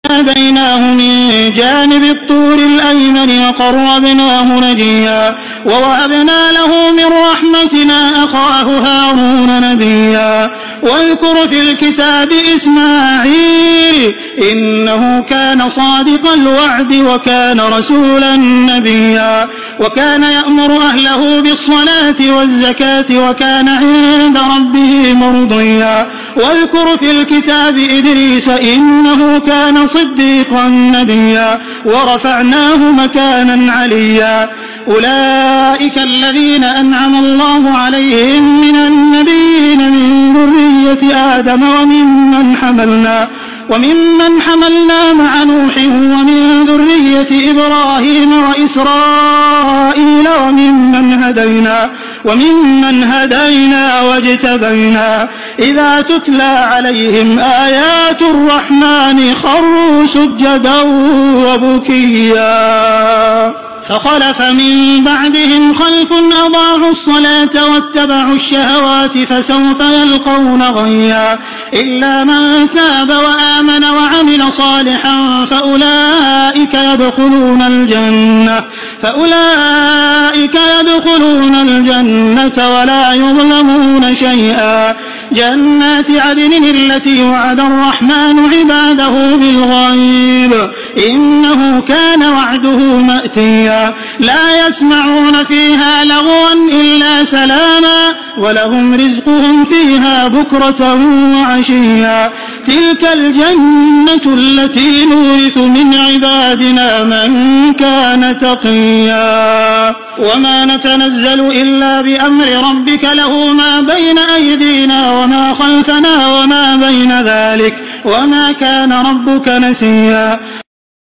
وناديناه من جانب الطور الأيمن وقربناه نجيا ووهبنا له من رحمتنا أخاه هارون نبيا واذكر في الكتاب إسماعيل إنه كان صادق الوعد وكان رسولا نبيا وكان يأمر أهله بالصلاة والزكاة وكان عند ربه مرضيا واذكر في الكتاب إدريس إنه كان صديقا نبيا ورفعناه مكانا عليا أولئك الذين أنعم الله عليهم من النبيين من ذرية آدم وممن حملنا مع نوح ومن ذرية إبراهيم وإسرائيل وممن هدينا واجتبينا إذا تتلى عليهم آيات الرحمن خروا سجدا وبكيا فخلف من بعدهم خلف أضاعوا الصلاة واتبعوا الشهوات فسوف يلقون غيا إلا من تاب وآمن وعمل صالحا فأولئك يدخلون الجنة ولا يظلمون شيئا جنات عدن التي وعد الرحمن عباده بالغيب إنه كان وعده مأتيا لا يسمعون فيها لغوا إلا سلاما ولهم رزقهم فيها بكرة وعشيا تلك الجنة التي نورث من عبادنا من كان تقيا وما نتنزل إلا بأمر ربك له ما بين أيدينا وما خلفنا وما بين ذلك وما كان ربك نسيا